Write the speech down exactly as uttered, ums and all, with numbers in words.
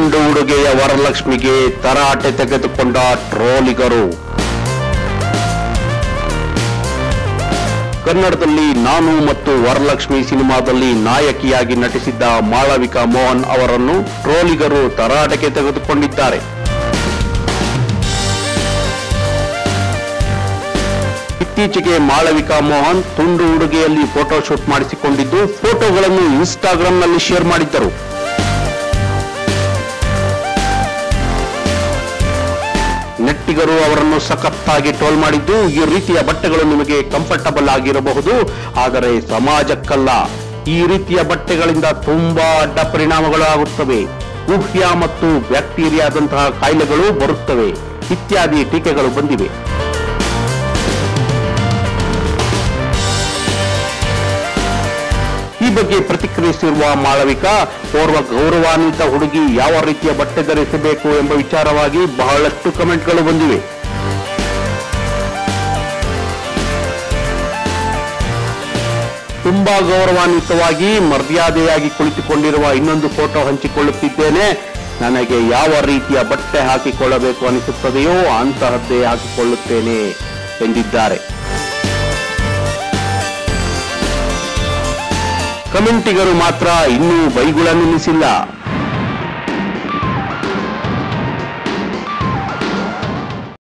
ತುಂಡು ಉಡುಗೆಯ ವರಲಕ್ಷ್ಮಿಗೆ ತರಾಟೆ ತೆಗೆದುಕೊಂಡ ಟ್ರೋಲಿಗರು. ಕನ್ನಡದಲ್ಲಿ ನಾನು ಮತ್ತು ವರಲಕ್ಷ್ಮಿ ಸಿನಿಮಾದಲ್ಲಿ ನಾಯಕಿಯಾಗಿ ನಟಿಸಿದ್ದ ಮಾಳವಿಕಾ ಮೋಹನ್ ಅವರನ್ನು ಟ್ರೋಲಿಗರು ತರಾಟೆಗೆ ತೆಗೆದುಕೊಂಡಿದ್ದಾರೆ. ಇತ್ತೀಚೆಗೆ ಮಾಳವಿಕಾ ಮೋಹನ್ ತುಂಡು ಉಡುಗೆಯಲ್ಲಿ ಫೋಟೋಶೂಟ್ ಮಾಡಿಸಿಕೊಂಡಿದ್ದು ಫೋಟೋಗಳನ್ನು ಇನ್ಸ್ಟಾಗ್ರಾಂನಲ್ಲಿ ಶೇರ್ ಮಾಡಿದ್ದರು. ನೆಟ್ಟಿಗರು ಅವರನ್ನು ಸಖತ್ತಾಗಿ ಟ್ರೋಲ್ ಮಾಡಿದ್ದು, ಈ ರೀತಿಯ ಬಟ್ಟೆಗಳು ನಿಮಗೆ ಕಂಫರ್ಟಬಲ್ ಆಗಿರಬಹುದು, ಆದರೆ ಸಮಾಜಕ್ಕಲ್ಲ. ಈ ರೀತಿಯ ಬಟ್ಟೆಗಳಿಂದ ತುಂಬಾ ಅಡ್ಡ ಪರಿಣಾಮಗಳು ಆಗುತ್ತವೆ. ಊಹ್ಯ ಮತ್ತು ಬ್ಯಾಕ್ಟೀರಿಯಾದಂತಹ ಕಾಯಿಲೆಗಳು ಬರುತ್ತವೆ ಇತ್ಯಾದಿ ಟೀಕೆಗಳು ಬಂದಿವೆ. ಈ ಬಗ್ಗೆ ಪ್ರತಿಕ್ರಿಯಿಸಿರುವ ಮಾಳವಿಕಾ, ಓರ್ವ ಗೌರವಾನ್ವಿತ ಹುಡುಗಿ ಯಾವ ರೀತಿಯ ಬಟ್ಟೆ ಧರಿಸಬೇಕು ಎಂಬ ವಿಚಾರವಾಗಿ ಬಹಳಷ್ಟು ಕಮೆಂಟ್ಗಳು ಬಂದಿವೆ. ತುಂಬಾ ಗೌರವಾನ್ವಿತವಾಗಿ ಮರ್ಯಾದೆಯಾಗಿ ಕುಳಿತುಕೊಂಡಿರುವ ಇನ್ನೊಂದು ಫೋಟೋ ಹಂಚಿಕೊಳ್ಳುತ್ತಿದ್ದೇನೆ. ನನಗೆ ಯಾವ ರೀತಿಯ ಬಟ್ಟೆ ಹಾಕಿಕೊಳ್ಳಬೇಕು ಅನಿಸುತ್ತದೆಯೋ ಅಂತಹದ್ದೇ ಹಾಕಿಕೊಳ್ಳುತ್ತೇನೆ ಎಂದಿದ್ದಾರೆ. ಕಮೆಂಟಿಗರು ಮಾತ್ರ ಇನ್ನೂ ಬೈಗುಳ ನಿಲ್ಲಿಸಿಲ್ಲ.